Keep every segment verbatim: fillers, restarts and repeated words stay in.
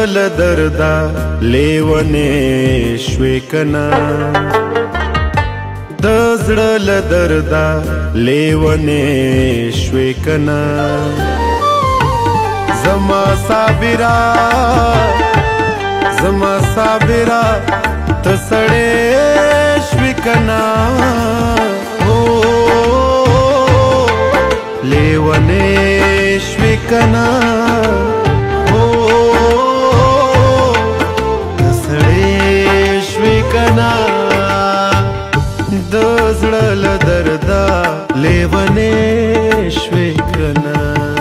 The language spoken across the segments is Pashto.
له دردا لیونې شوې کنا د زړه له دردا لیونې شوې کنا زما صابرا زما صابرا ته سړې شوې کنا لیونې شوې کنا د زړه له دردا لیونې شوې کنا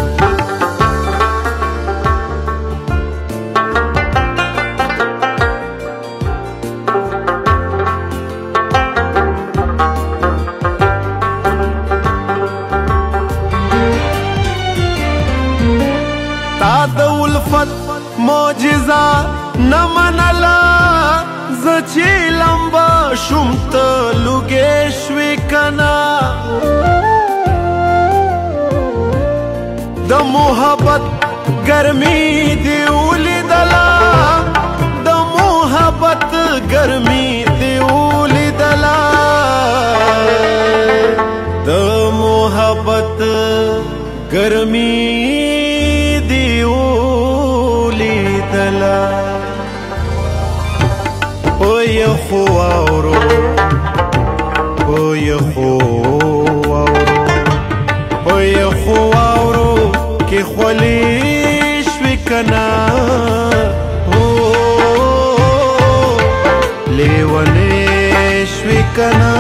تا د الفت معجزه نه منله زه چې لمبه شوم ته لوګې شوې کنا د محبت ګرمي دې ولیدله د محبت ګرمي دې ولیدله د محبت ګرمي دې ولیدله پوی خو آورو پوی خو آورو پوی خو آورو که خولی شوی کنا لیونی شوی کنا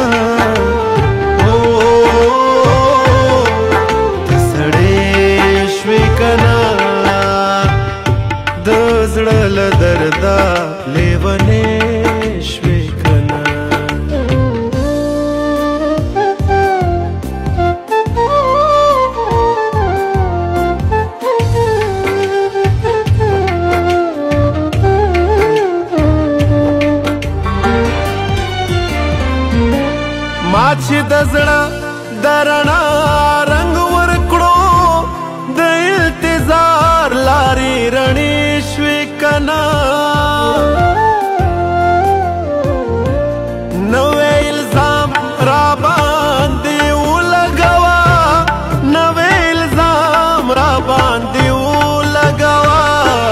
تسڑی شوی کنا د زړه له دردا لیونی ما چې د زړه د رڼا رنګ ورکړو د انتظار لارې رڼې شوې کنا نوې الزام را باندې ولګوا نوې الزام را باندې ولګوا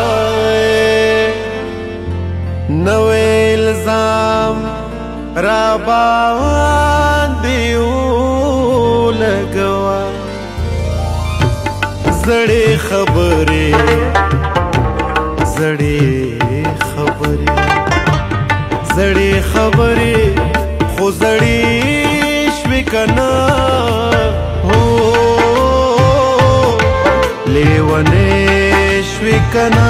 نوې الزام را باندې ولګوا زړې خبرې زړې خبرې زړې خبرې خو زړې شوې کنا هو لیونې شوې کنا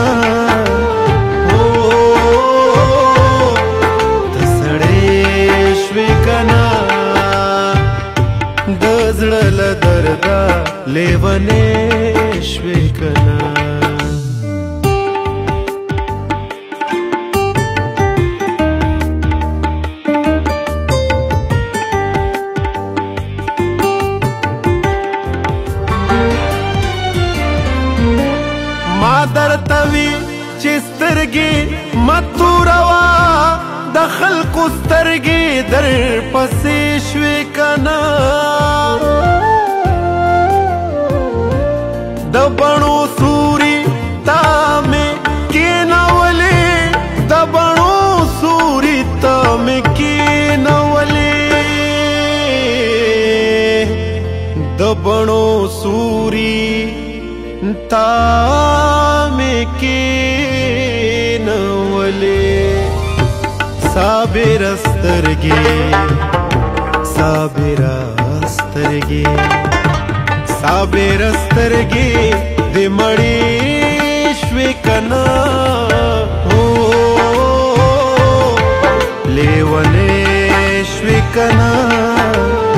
د زړه له دردا لیونې شوې کنا ما درته وي چې سترګې مه توروا د خلقو سترګې در پسې شوې کنا د بڼو سوري تا مې کېنولې د بڼو سوري تا مې کېنولې د بڼو سوري تا مې کېنولې صابر سترګې صابر سترګې صابر سترګې د مړې شوې کنا لیونې شوې کنا